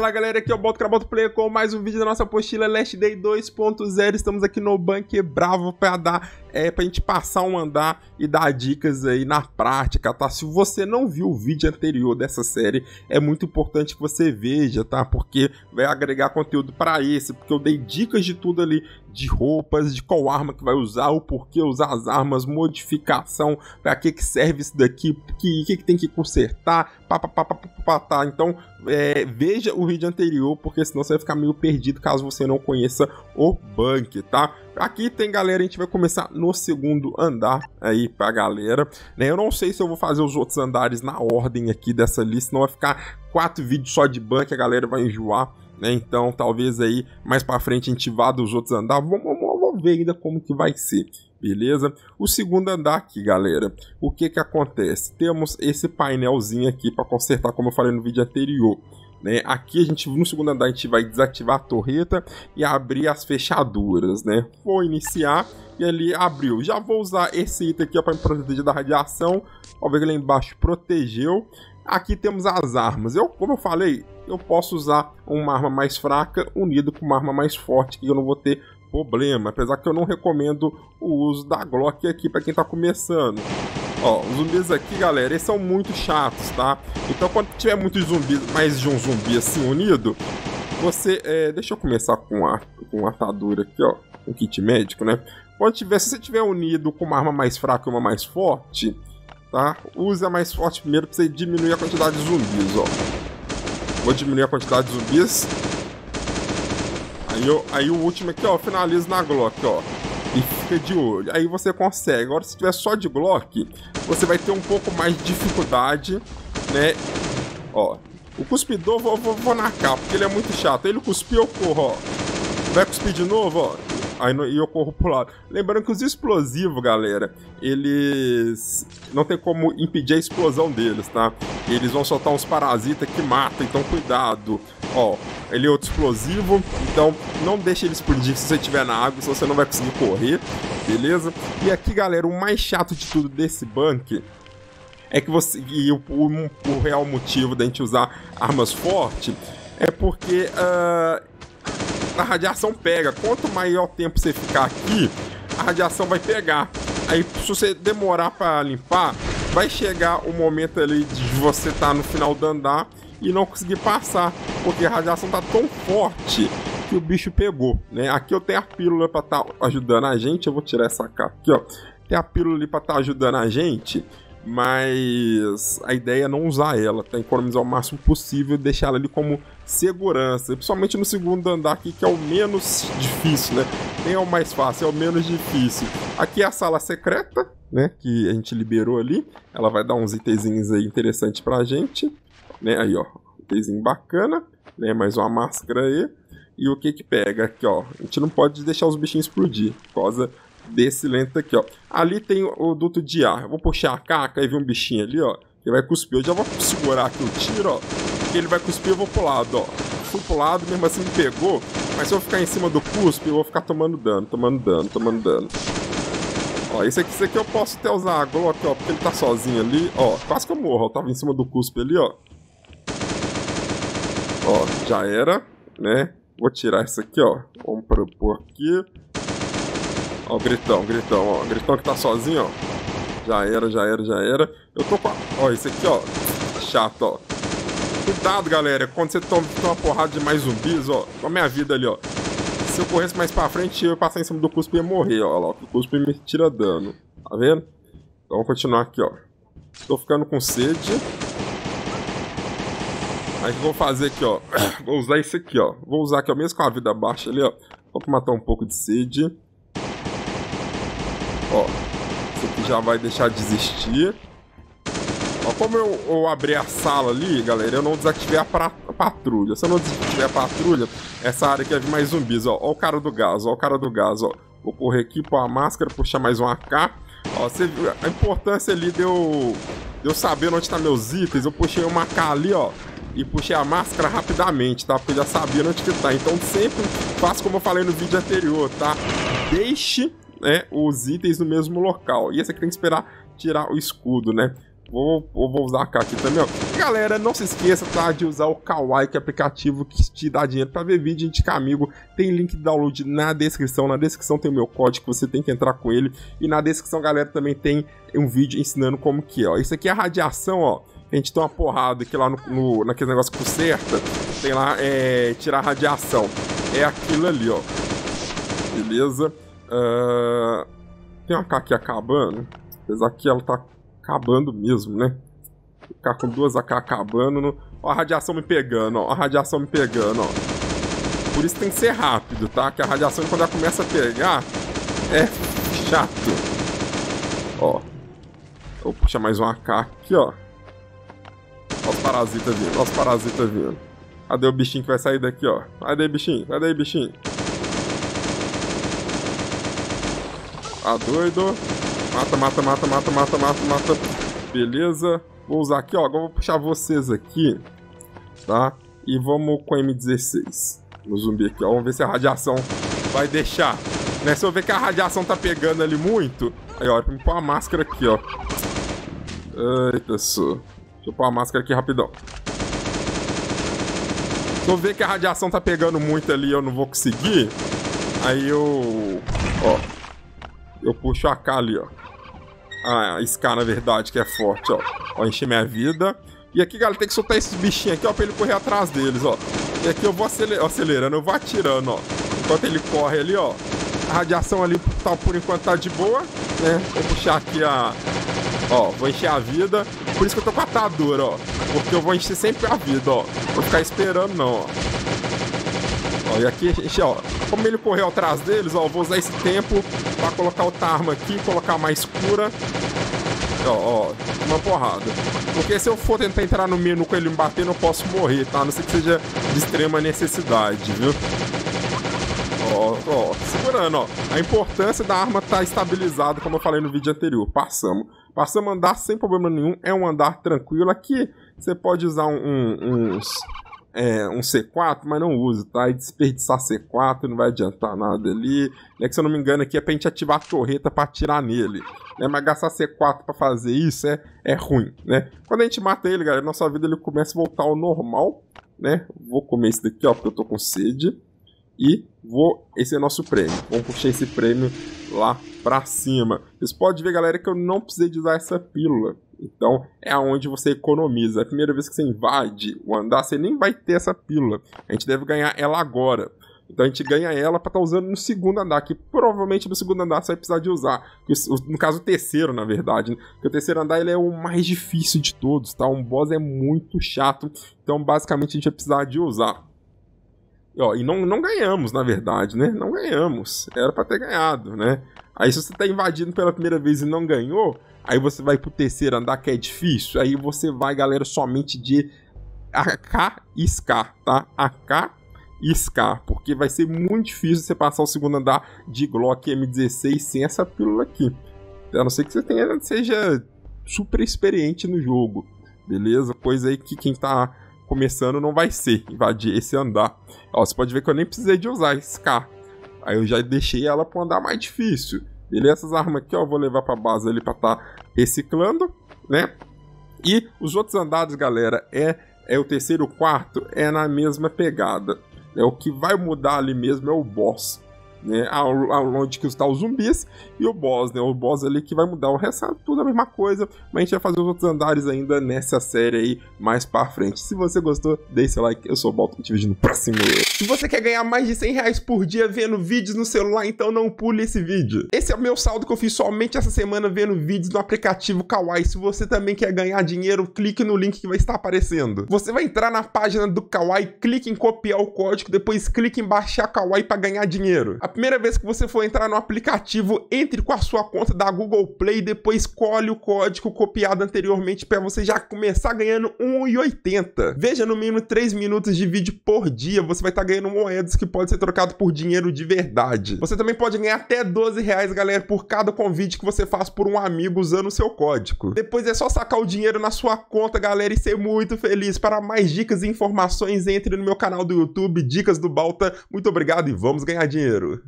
Fala galera, aqui é o Boto Player com mais um vídeo da nossa apostila Last Day 2.0. Estamos aqui no Bunker Bravo pra dar, pra gente passar um andar e dar dicas aí na prática, tá? Se você não viu o vídeo anterior dessa série, é muito importante que você veja, tá? Porque vai agregar conteúdo pra esse, porque eu dei dicas de tudo ali, de roupas, de qual arma que vai usar, o porquê usar as armas, modificação, pra que serve isso daqui, que tem que consertar, tá? Então, veja o vídeo anterior, porque senão você vai ficar meio perdido caso você não conheça o Bunker, tá? Aqui tem galera, a gente vai começar no segundo andar aí pra galera, né? Eu não sei se eu vou fazer os outros andares na ordem aqui dessa lista, senão vai ficar 4 vídeos só de Bunker, a galera vai enjoar, né? Então talvez aí mais pra frente a gente vá dos outros andares, vamos ver ainda como que vai ser. Beleza? O segundo andar aqui, galera, o que que acontece? Temos esse painelzinho aqui para consertar, como eu falei no vídeo anterior, né? Aqui a gente, no segundo andar, a gente vai desativar a torreta e abrir as fechaduras, né? Vou iniciar e ali abriu. Já vou usar esse item aqui para me proteger da radiação. Ó, ver que lá embaixo protegeu. Aqui temos as armas. Como eu falei, eu posso usar uma arma mais fraca unida com uma arma mais forte, que eu não vou ter problema, apesar que eu não recomendo o uso da Glock aqui para quem tá começando. Ó, os zumbis aqui, galera, eles são muito chatos, tá? Então quando tiver muitos zumbis, mais de um zumbi assim unido, você, deixa eu começar com a atadura aqui, ó, um kit médico, né? Se você tiver unido com uma arma mais fraca e uma mais forte, tá? Use a mais forte primeiro para você diminuir a quantidade de zumbis, ó. Vou diminuir a quantidade de zumbis. Aí o último aqui, ó, finaliza na Glock, ó, e fica de olho. Aí você consegue. Agora, se tiver só de Glock, você vai ter um pouco mais de dificuldade, né? Ó, o cuspidor, vou na capa, porque ele é muito chato. Ele cuspiu, eu corro, ó. Vai cuspir de novo, ó. Aí eu corro pro lado. Lembrando que os explosivos, galera, eles não tem como impedir a explosão deles, tá? Eles vão soltar uns parasitas que matam, então cuidado. Ó, ele é outro explosivo, então não deixe ele explodir se você estiver na água, senão você não vai conseguir correr, beleza? E aqui, galera, o mais chato de tudo desse Bunker é que você... E o real motivo da gente usar armas fortes é porque... a radiação pega. Quanto maior tempo você ficar aqui, a radiação vai pegar. Aí, se você demorar para limpar, vai chegar o momento ali de você estar no final do andar e não conseguir passar, porque a radiação tá tão forte que o bicho pegou, né? Aqui eu tenho a pílula para estar ajudando a gente. Eu vou tirar essa capa aqui, ó. Tem a pílula ali para estar ajudando a gente, mas a ideia é não usar ela, tá? Economizar o máximo possível e deixar ela ali como segurança, principalmente no segundo andar aqui, que é o menos difícil, né? Nem é o mais fácil, é o menos difícil. Aqui é a sala secreta, né? Que a gente liberou ali. Ela vai dar uns itenzinhos aí interessantes pra gente, né? Aí, ó, itemzinho bacana, né? Mais uma máscara aí. E o que que pega aqui, ó? A gente não pode deixar os bichinhos explodir, por causa desse lento aqui, ó. Ali tem o duto de ar. Eu vou puxar a caca e ver um bichinho ali, ó, que vai cuspir. Eu já vou segurar aqui o tiro, ó, porque ele vai cuspir, eu vou pro lado, ó. Fui pro lado, mesmo assim me pegou, mas se eu ficar em cima do cuspe, eu vou ficar tomando dano. Ó, esse aqui eu posso até usar a Glock, ó, porque ele tá sozinho ali, ó. Quase que eu morro, ó. Eu tava em cima do cuspe ali, ó. Ó, já era, né? Vou tirar isso aqui, ó. Vamos pôr aqui. Ó, o gritão, ó. O gritão que tá sozinho, ó. Já era. Eu tô com a... Ó, esse aqui, ó. Chato, ó. Cuidado, galera. Quando você toma uma porrada de mais zumbis, ó. Olha a minha vida ali, ó. Se eu corresse mais pra frente, eu ia passar em cima do cuspe e ia morrer, ó. Olha lá, o cuspe me tira dano. Tá vendo? Então, vamos continuar aqui, ó. Tô ficando com sede. Aí o que eu vou fazer aqui, ó. Vou usar esse aqui, ó. Vou usar aqui, ó. Mesmo com a vida baixa ali, ó. Só pra matar um pouco de sede. Ó, isso aqui já vai deixar de existir. Ó, como eu abri a sala ali, galera, eu não desativei a patrulha. Se eu não desativar a patrulha, essa área aqui vai vir mais zumbis, ó. Ó o cara do gás, ó. Vou correr aqui, pôr a máscara, puxar mais um AK. Ó, você viu a importância ali de eu saber onde tá meus itens. Eu puxei uma AK ali, ó, e puxei a máscara rapidamente, tá? Porque eu já sabia onde que tá. Então sempre faça como eu falei no vídeo anterior, tá? Deixe, né, os itens no mesmo local. E esse aqui tem que esperar tirar o escudo, né? Vou usar a AK aqui também, ó. E, galera, não se esqueça, tá, de usar o Kawaii, que é aplicativo que te dá dinheiro pra ver vídeo, indicar amigo. Tem link de download na descrição. Na descrição tem o meu código, que você tem que entrar com ele. E na descrição, galera, também tem um vídeo ensinando como que é, ó. Isso aqui é a radiação, ó. A gente tem uma porrada aqui lá naquele negócio que conserta. Tem lá, tirar a radiação. É aquilo ali, ó. Beleza. Tem uma AK aqui acabando. Apesar que ela tá acabando mesmo, né? Ficar com duas AK acabando. Ó, a radiação me pegando, ó. A radiação me pegando, ó. Por isso tem que ser rápido, tá? Que a radiação, quando ela começa a pegar, é chato. Ó. Vou puxar mais uma AK aqui, ó. Ó os parasitas vindo, ó os parasitas vindo. Cadê o bichinho que vai sair daqui, ó? Vai daí, bichinho. Vai daí, bichinho. Tá doido? Mata. Beleza. Vou usar aqui, ó. Agora vou puxar vocês aqui, tá? E vamos com a M16 no zumbi aqui, ó. Vamos ver se a radiação vai deixar. Né? Se eu ver que a radiação tá pegando ali muito... Aí, ó. Vou pôr a máscara aqui, ó. Eita, só. Deixa eu pôr a máscara aqui rapidão. Se eu ver que a radiação tá pegando muito ali, eu não vou conseguir. Aí eu... Ó. Eu puxo a AK ali, ó. A SK, na verdade, que é forte, ó. Ó, encher minha vida. E aqui, galera, tem que soltar esses bichinhos aqui, ó, pra ele correr atrás deles, ó. E aqui eu vou acelerando, eu vou atirando, ó. Enquanto ele corre ali, ó. A radiação ali, tá, por enquanto, tá de boa, né? Vou puxar aqui a... Ó, vou encher a vida. Por isso que eu tô com a atadura, ó. Porque eu vou encher sempre a vida, ó. Vou ficar esperando, não, ó. Ó, e aqui, ó, como ele correu atrás deles, ó, eu vou usar esse tempo pra colocar outra arma aqui, colocar mais cura. Ó, uma porrada. Porque se eu for tentar entrar no menu com ele me bater, eu não posso morrer, tá? A não ser que seja de extrema necessidade, viu? Ó, segurando, ó. A importância da arma tá estabilizada, como eu falei no vídeo anterior. Passamos a andar sem problema nenhum, é um andar tranquilo. Aqui você pode usar um C4, mas não usa, tá? E desperdiçar C4 não vai adiantar nada ali. É que, se eu não me engano, aqui é pra gente ativar a torreta pra atirar nele, né? Mas gastar C4 pra fazer isso é ruim, né? Quando a gente mata ele, galera, nossa vida ele começa a voltar ao normal, né? Vou comer esse daqui, ó, porque eu tô com sede. E esse é nosso prêmio. Vamos puxar esse prêmio lá pra cima. Vocês podem ver, galera, que eu não precisei de usar essa pílula. Então, é aonde você economiza. A primeira vez que você invade o andar, você nem vai ter essa pílula. A gente deve ganhar ela agora. Então, a gente ganha ela pra estar usando no segundo andar, que provavelmente no segundo andar você vai precisar de usar. No caso, o terceiro, na verdade, né? Porque o terceiro andar ele é o mais difícil de todos, tá? Um boss é muito chato. Então, basicamente, a gente vai precisar de usar. Ó, e não ganhamos, na verdade, né? Não ganhamos. Era pra ter ganhado, né? Aí, se você tá invadindo pela primeira vez e não ganhou, aí você vai pro terceiro andar, que é difícil. Aí você vai, galera, somente de AK e SK, tá? AK e SK. Porque vai ser muito difícil você passar o segundo andar de Glock M16 sem essa pílula aqui. A não ser que você seja super experiente no jogo, beleza? Coisa aí que quem tá começando não vai ser invadir esse andar. Ó, você pode ver que eu nem precisei de usar SK. Aí eu já deixei ela para um andar mais difícil. Beleza? Essas armas aqui, ó, eu vou levar para base ali para estar reciclando, né? E os outros andares, galera, é o terceiro e o quarto, é na mesma pegada. O que vai mudar ali mesmo é o boss, né? Onde que está os zumbis e o boss, né? O boss ali que vai mudar. O resto é tudo a mesma coisa, mas a gente vai fazer os outros andares ainda nessa série aí mais pra frente. Se você gostou, deixe seu like. Eu sou o Balto, te vejo no próximo. Se você quer ganhar mais de R$100 por dia vendo vídeos no celular, então não pule esse vídeo. Esse é o meu saldo que eu fiz somente essa semana vendo vídeos no aplicativo Kawaii. Se você também quer ganhar dinheiro, clique no link que vai estar aparecendo. Você vai entrar na página do Kawaii, clique em copiar o código, depois clique em baixar Kawaii para ganhar dinheiro. A primeira vez que você for entrar no aplicativo, entre com a sua conta da Google Play, depois colhe o código copiado anteriormente para você já começar ganhando R$1,80. Veja no mínimo 3 minutos de vídeo por dia, você vai estar ganhando moedas que pode ser trocado por dinheiro de verdade. Você também pode ganhar até R$12, galera, por cada convite que você faz por um amigo usando o seu código. Depois é só sacar o dinheiro na sua conta, galera, e ser muito feliz. Para mais dicas e informações, entre no meu canal do YouTube, Dicas do Balta. Muito obrigado e vamos ganhar dinheiro.